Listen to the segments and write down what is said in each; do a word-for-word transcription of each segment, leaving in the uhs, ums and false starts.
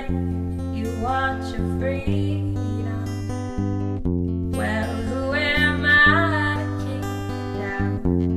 you want your freedom. Well, who am I to keep you down?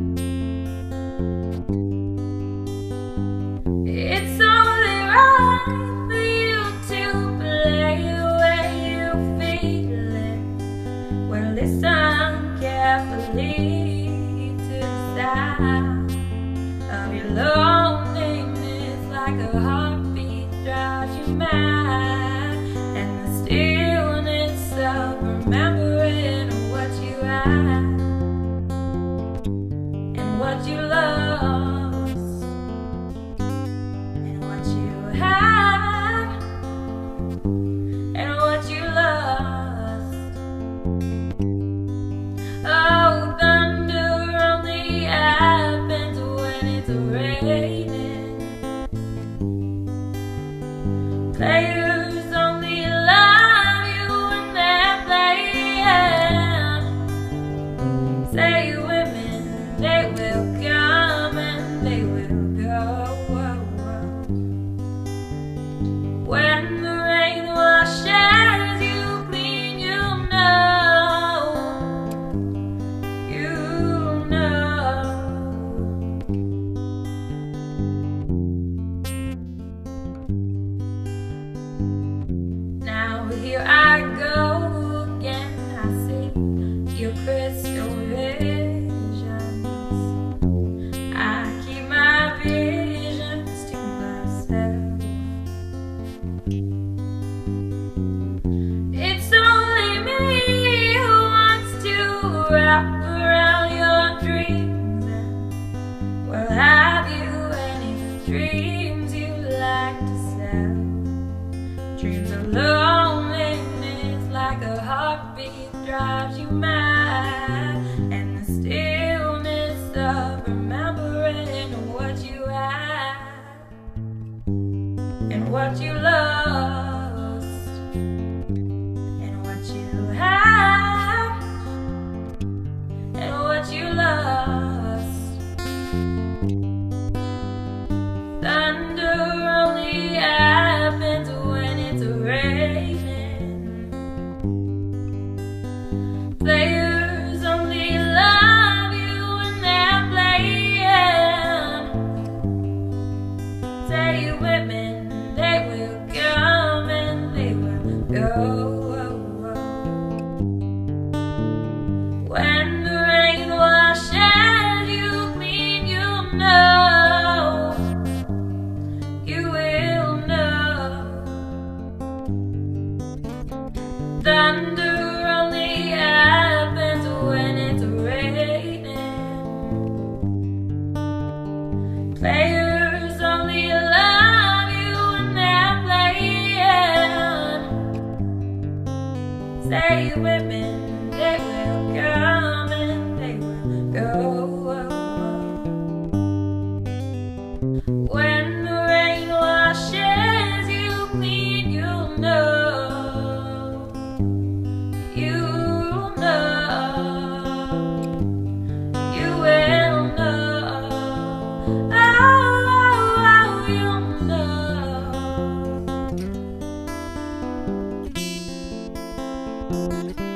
It's only right for you to play the way you feel it. Well, listen carefully to the sound of your loneliness, like a heartbeat drives you mad, and the stillness of remembering what you had and what you lost and what you had and what you lost. Oh, thunder only happens when it's raining. Players only love you when they're playing. Say women, they will come and they will go. When the rain washes you clean, you know, you know. Now here I go again, I see your crystal visions. I keep my visions to myself. It's only me who wants to wrap around your dreams. And well, have you any dreams you like to sell? Dreams of loneliness, like a heartbeat drives you mad, and the stillness of remembering what you had and what you lost and what you had and what you lost. Thunder only happens when it's raining. Players only love you when they're playing. Say women, they will come and they will go. When the rain washes you clean, you know, you will know. Thunder only happens when it's raining. Players only love you when they're playing. Say women, they will come and they will go. When the rain washes you clean, you'll know, you'll know, you will know, oh, oh, oh, you'll know.